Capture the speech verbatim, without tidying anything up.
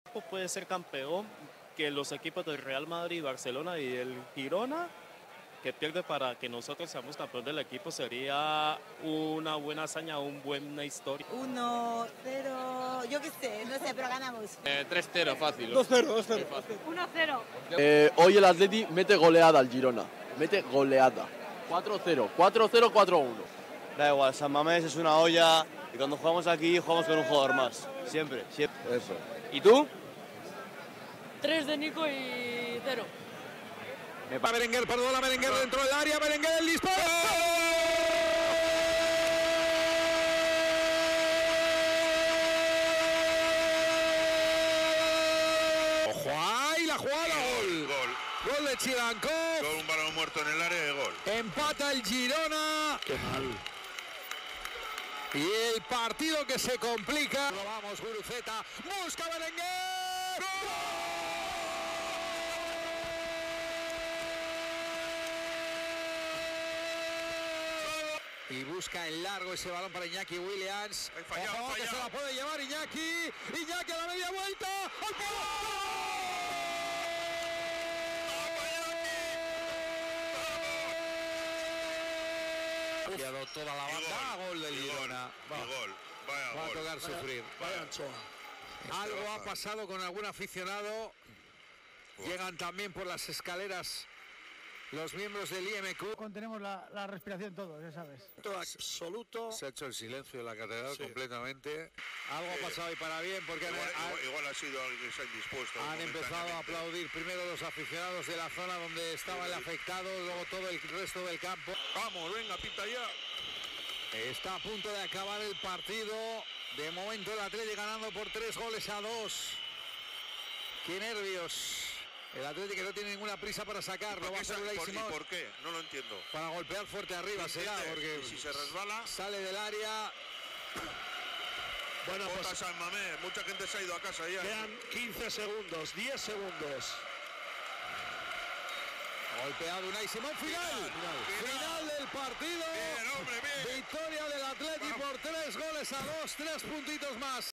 Puede ser campeón, que los equipos del Real Madrid, Barcelona y el Girona, que pierde para que nosotros seamos campeón del equipo, sería una buena hazaña, una buena historia. uno cero, yo qué sé, no sé, pero ganamos. Eh, tres cero, fácil. dos cero, dos cero. uno cero. Eh, hoy el Atleti mete goleada al Girona. Mete goleada. cuatro cero, cuatro cero, cuatro uno. Da igual, San Mamés es una olla y cuando jugamos aquí jugamos con un jugador más. Siempre, siempre. Eso. ¿Y tú? tres de Nico y cero. Va Berenguer, perdona, Berenguer dentro del área, Berenguer el disparo. Ojo ahí la jugada, gol. Gol. Gol de Chilankov. Con un balón muerto en el área de gol. Empata el Girona. Qué mal. Y el partido que se complica. Lo vamos, Guruceta. Busca Berenguer. Y busca en largo ese balón para Iñaki Williams. Hay fallado, Ojo, que fallado. se la puede llevar Iñaki. Iñaki a la media vuelta. ¡Al palo! Quedó toda la banda. Gol del Y gol, Girona. y gol. Vaya Va a gol. tocar sufrir. Vaya. Algo ha pasado con algún aficionado. Llegan también por las escaleras los miembros del I M Q. Contenemos la, la respiración todos, ya sabes. Absoluto. Se ha hecho el silencio en la catedral completamente. Algo ha pasado ahí para bien porque han, Igual, han- igual- igual ha sido alguien que se ha indispuesto. han empezado a momentáneamente. aplaudir primero los aficionados de la zona donde estaba el afectado, luego todo el resto del campo. Vamos, venga, pinta ya. Está a punto de acabar el partido. De momento el Atleti ganando por tres goles a dos. ¡Qué nervios! El Atleti que no tiene ninguna prisa para sacarlo. ¿Por Va a qué, ser sa- Unai por- ¿Y Simón por qué? No lo entiendo. para golpear fuerte arriba ¿No será, entiende? porque Y si se resbala, sale del área. Bueno, bota San Mamés. Mucha gente se ha ido a casa ya. quedan quince segundos, diez segundos. Golpeado Unai Simón, final. Final. Final del partido. Bien, hombre, bien. Victoria del Atleti por tres goles a dos, tres puntitos más.